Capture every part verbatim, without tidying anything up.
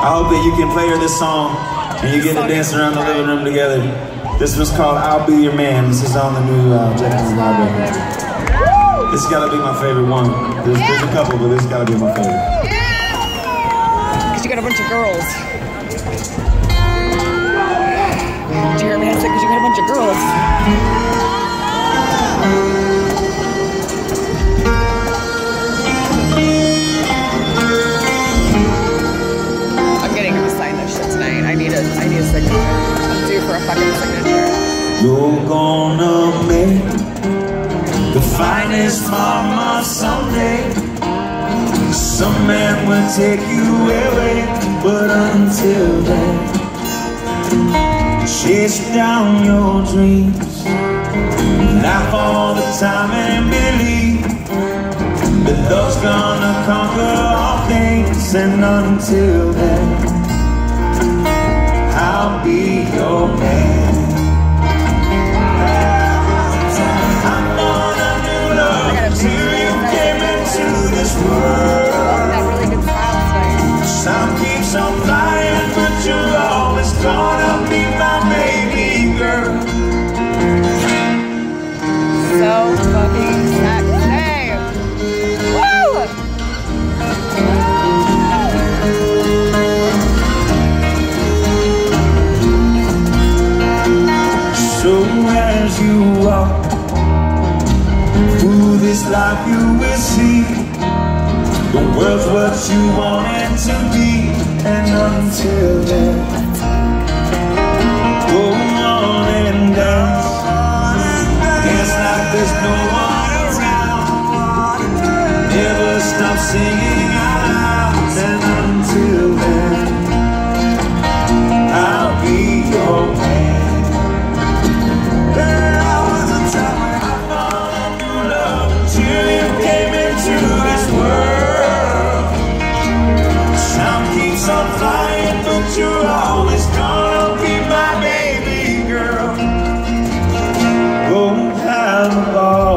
I hope that you can play her this song and you get to dance around the living room together. This was called I'll Be Your Man. This is on the new uh, Jekyll and Hyde record. This has got to be my favorite one. There's, there's a couple, but this has got to be my favorite. Because you got a bunch of girls. Did you hear me? I said, because you got a bunch of girls. I'm getting him to sign this shit tonight. I need a, I need a signature. I'm due for a fucking signature. You're gonna make the finest mama someday. Some man will take you away, but until then, chase down your dreams, laugh all the time and believe that love's gonna conquer all things. And until then, I'll be your man. I'm on a new love till you came into this world. Time keeps on flying, but you're always gonna be my baby girl. So fucking sexy. Woo! So as you walk through this life, you will see the world's what you want it to be. And until then, go on and dance, dance like there's no one around. Never stop singing out loud. And until then, I'll be your man. There was a time when I found a new love until you came into this world. Time keeps on flying, but you're always gonna be my baby girl. Go have a ball,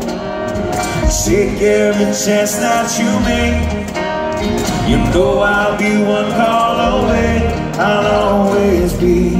take every chance that you make. You know I'll be one call away, I'll always be